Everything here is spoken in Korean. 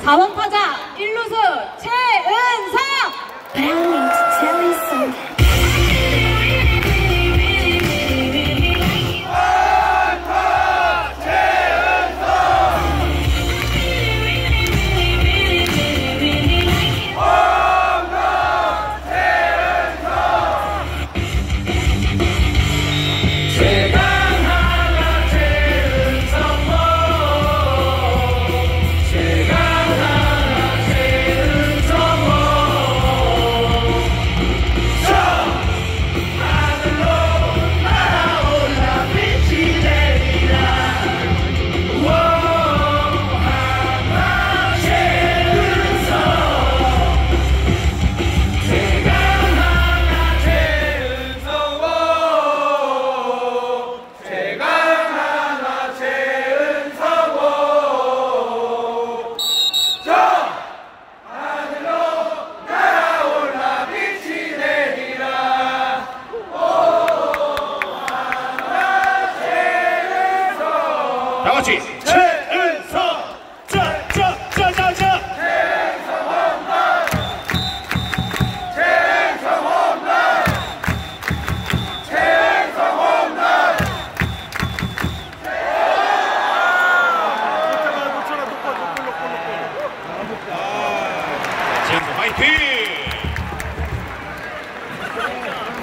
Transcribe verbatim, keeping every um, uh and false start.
사 번 타자 일 루수 최은성. But I need to tell you something. 다같이 최은성 짜짜짜짜짜 최은성 홈런 최은성 홈런 최은성 홈런 최은성 화이팅.